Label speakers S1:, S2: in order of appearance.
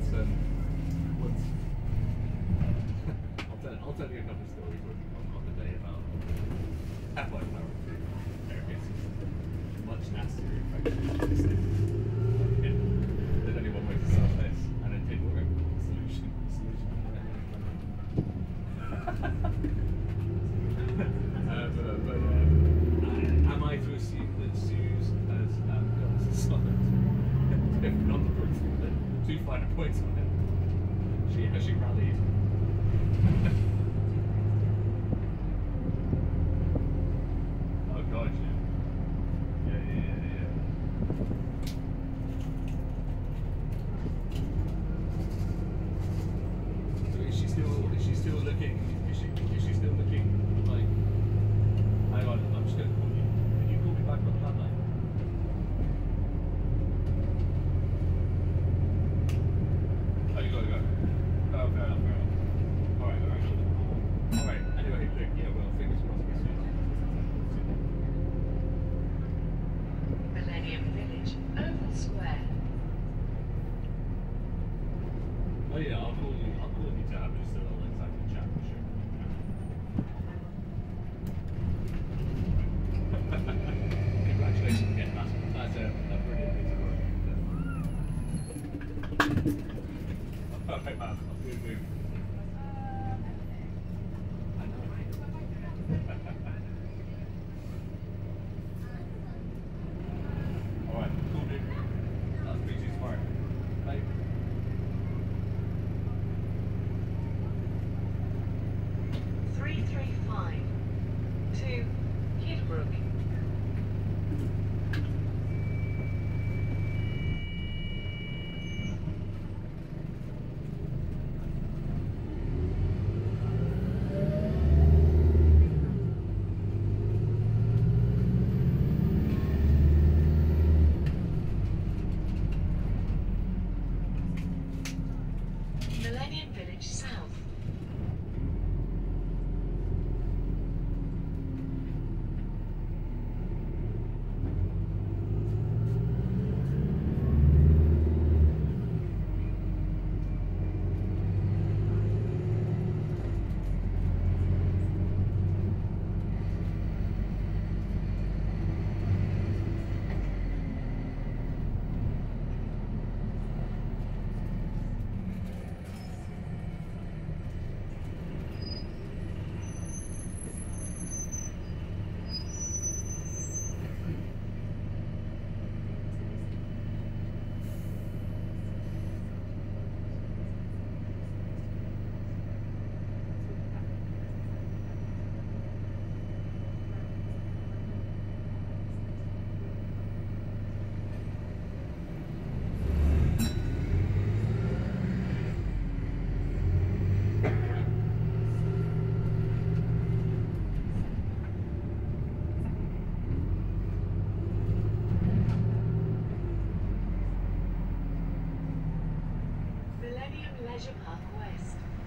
S1: once I'll tell you a couple of stories on the day about F1 Power 2 airbases. Much nastier infections. There's only one way to solve this, and it did work. Solution. Am I to assume that Suze has got a solid different on the proof, 2 finer points on it? Has she rallied? Oh god, yeah. So is she still looking? Is she still looking like? Hang on, I'm just going to call you. Can you call me back on the landline? Oh, you gotta go. Oh, fair enough. Alright. Anyway, look, yeah, well, fingers crossed we see.
S2: Millennium Village, Oval Square.
S1: Oh yeah, I'll call you to have just a little excited chat for sure. Congratulations on getting that. That's a brilliant piece of work. Alright, man, I'll do a move. I know. Alright, cool, dude. I'll speak to you tomorrow. Bye.
S2: To Kidbrook. Millennium Village South. Leisure Park West.